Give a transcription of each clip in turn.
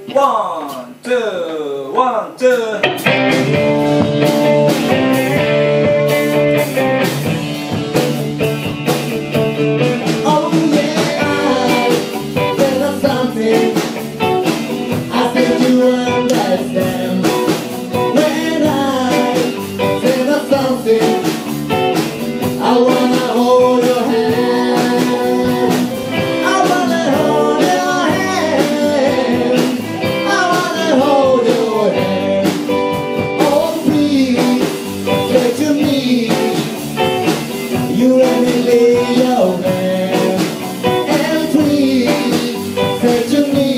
One, two, one, two. Oh yeah, there's something I think you understand. When I say there's something, I wanna hold your hand. I wanna hold your hand. I wanna hold your hand. Oh please, say to me, you let me lay your hand. And please, say to me,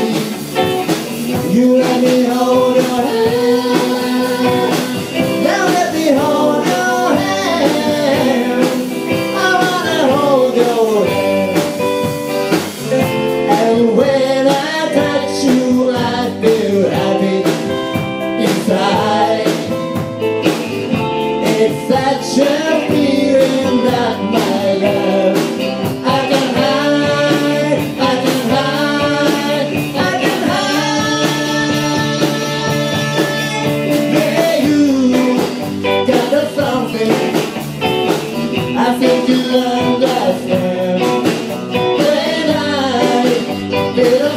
you let me hold your hand. Now let me hold your hand. I wanna hold your hand. And when I touch you, I feel happy inside. It's such a feeling that my love I can hide, I can hide, I can hide. Yeah, you got something I think you understand. When I feel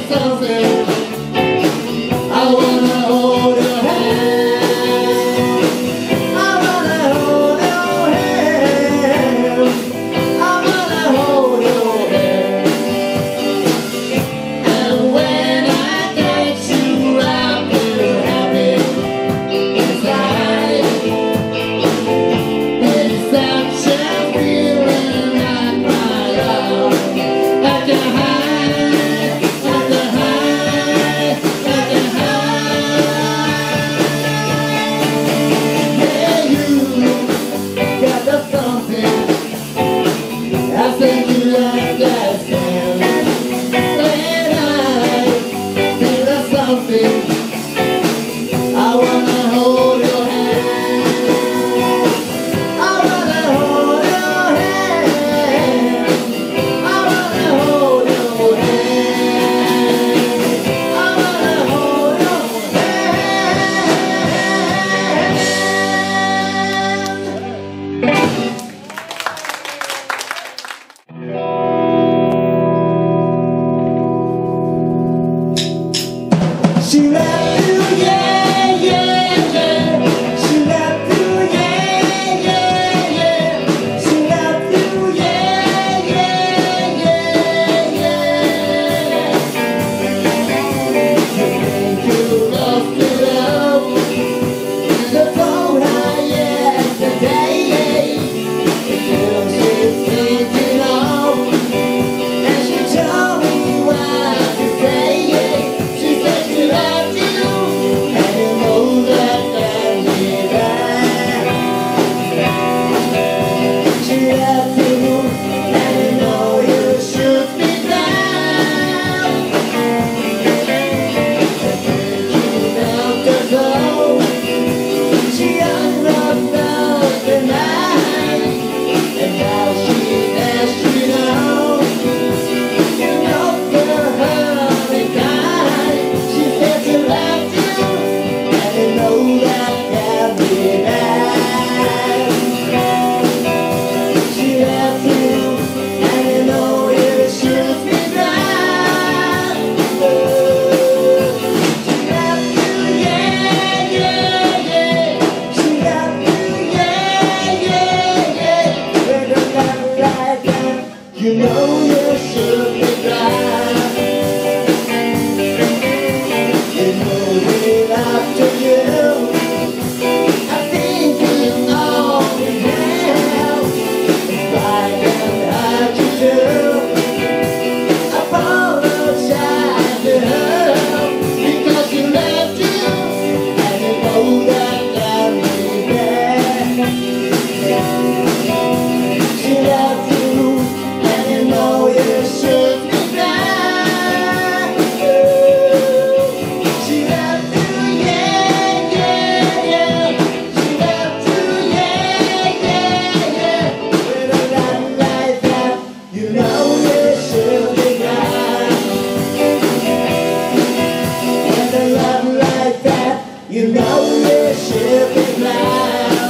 You know you should be glad.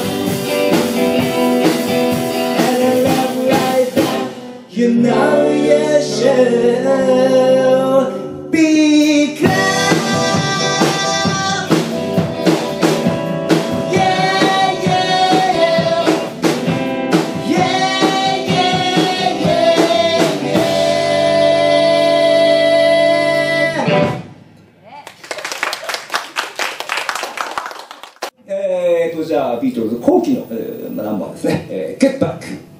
And a love like that, you know you should be glad. Yeah, yeah, yeah, yeah, yeah. じゃあビートルズ後期の、ナンバーですね、Get Back。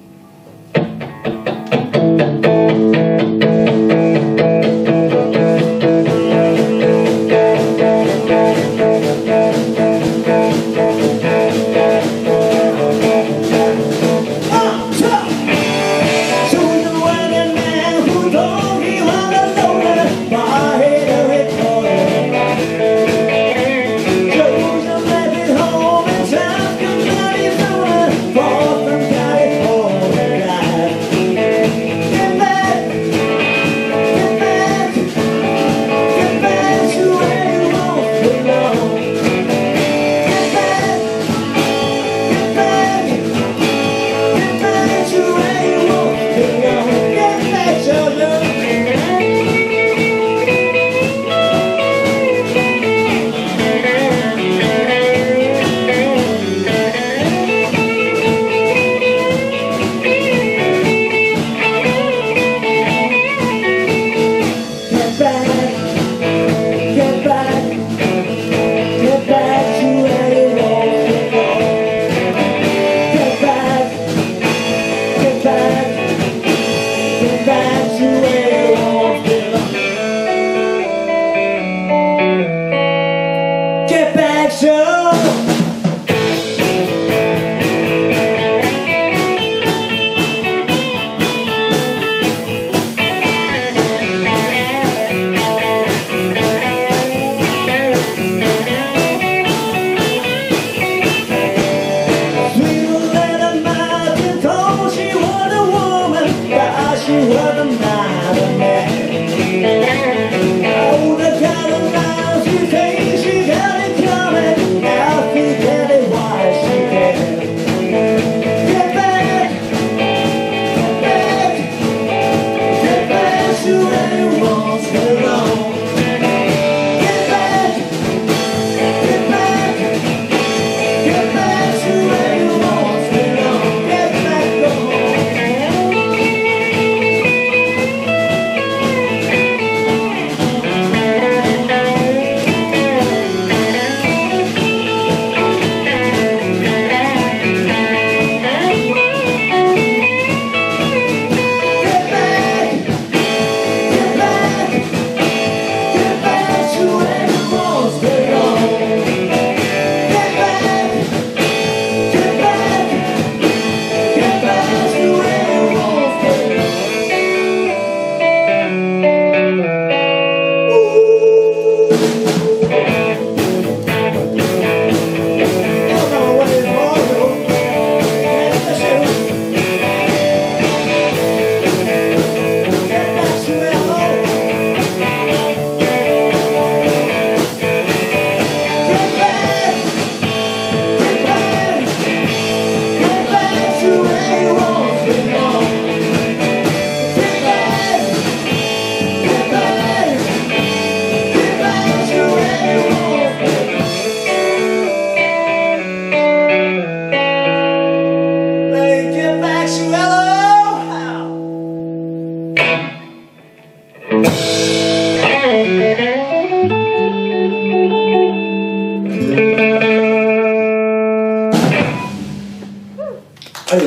ありがとうございました。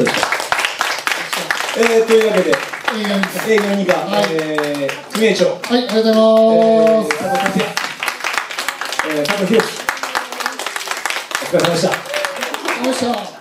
というわけで、映画2が、組合長。はい、ありがとうございます。佐藤先生、佐藤弘樹。お疲れ様でした。お疲れ様でした。